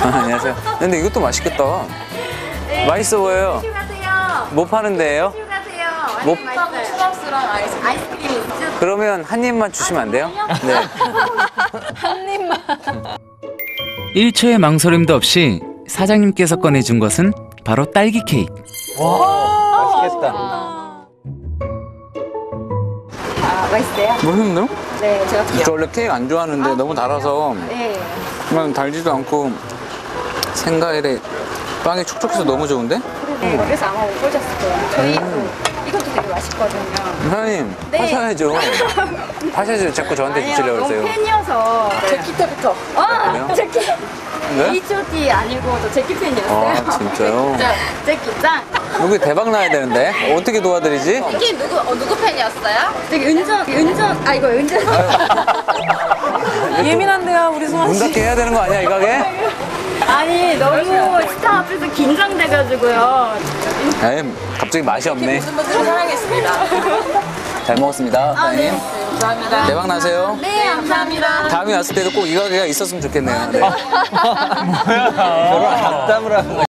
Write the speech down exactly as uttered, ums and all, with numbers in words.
아, 안녕하세요. 근데 이것도 맛있겠다. 네. 맛있어 보여요. 가세요. 뭐 파는 데예요? 가세요. 뭐- 맛있어요. 추러스랑 아이스크림. 아이스크림 있죠? 그러면 한 입만 주시면 안 돼요? 네. 한 입만. 일 초의 망설임도 없이 사장님께서 꺼내준 것은 바로 딸기 케이크. 맛있겠다. 아, 맛있어요? 맛있네요? 네, 제가 저 원래 케이크 안 좋아하는데 너무 달아서 네. 그냥 달지도 않고 생과일에 빵이 촉촉해서 너무 좋은데? 네, 그래서 아마 못 보셨을 거예요. 저희 또 이것도 되게 맛있거든요. 사장님 네. 파셔야죠. 파셔야죠. 자꾸 저한테 주시려고 너무 그러세요. 팬이어서. 제키 때부터. 아, 그래요? 제키. 네? 에이치 오 티 아니고 저 제키 팬이었어요. 아, 진짜요? 제키 짱. 여기 대박 나야 되는데 어떻게 도와드리지? 제키 누구 어, 누구 팬이었어요? 되게 은전 은전 아 이거 은전. 예민한데요, 우리 승환 문 씨. 닫게 해야 되는 거 아니야 이 가게? 아니 너무 스타 앞에서 긴장돼가지고요. 에이, 갑자기 맛이 없네. 분들을 사랑했습니다. 잘 먹었습니다, 사장님. 감사합니다. 대박 나세요. 네 감사합니다. 다음에 왔을 때도 꼭 이 가게가 있었으면 좋겠네요. 네. 뭐야? 결혼 악담을 하는